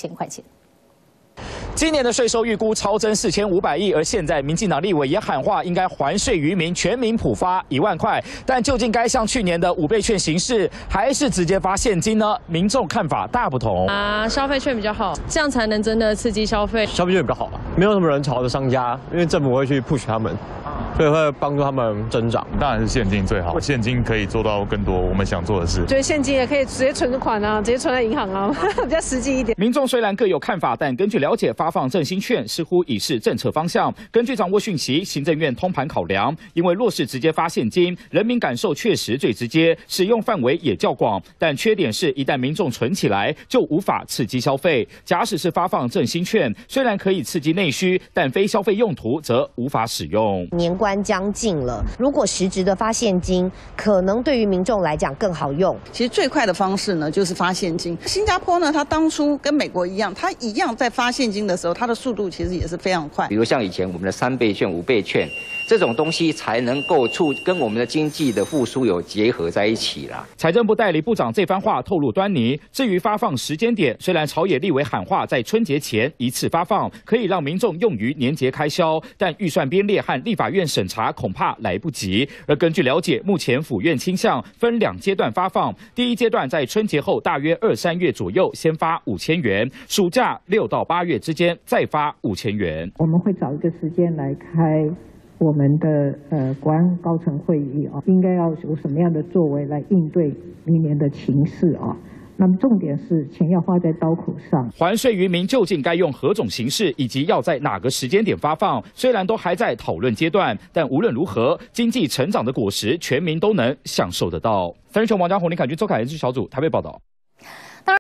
块钱。 今年的税收预估超增4500亿，而现在民进党立委也喊话，应该还税于民，全民普发1万块。但究竟该像去年的5倍券形式，还是直接发现金呢？民众看法大不同。 消费券比较好，这样才能真的刺激消费。 消费券比较好啊，没有什么人潮的商家，因为政府会去 push 他们。 所以会帮助他们增长， 当然是现金最好，现金可以做到更多我们想做的事。 觉得现金也可以直接存款啊，直接存在银行啊，比较实际一点。 民众虽然各有看法，但根据了解，发放振兴券似乎已是政策方向。根据掌握讯息，行政院通盘考量，因为若是直接发现金，人民感受确实最直接，使用范围也较广。但缺点是，一旦民众存起来，就无法刺激消费。假使是发放振兴券，虽然可以刺激内需，但非消费用途则无法使用。 年关将近了。 如果实质的发现金，可能对于民众来讲更好用。 其实最快的方式呢，就是发现金。新加坡呢，它当初跟美国一样，它一样在发现金的时候，它的速度其实也是非常快。 比如像以前我们的3倍券、5倍券这种东西，才能够跟我们的经济的复苏有结合在一起啦。 财政部代理部长这番话透露端倪。至于发放时间点，虽然朝野立委喊话在春节前一次发放，可以让民众用于年节开销，但预算编列和立法院审查恐怕来不及。而根据了解，目前府院倾向分2阶段发放，第一阶段在春节后大约2、3月左右先发5000元，暑假6到8月之间再发5000元。 我们会找一个时间来开我们的国安高层会议啊，应该要有什么样的作为来应对明年的情势啊。 那么重点是钱要花在刀口上。 还税于民究竟该用何种形式，以及要在哪个时间点发放？虽然都还在讨论阶段，但无论如何，经济成长的果实，全民都能享受得到。三立全王家宏林凯君、周凯恩小组台北报道。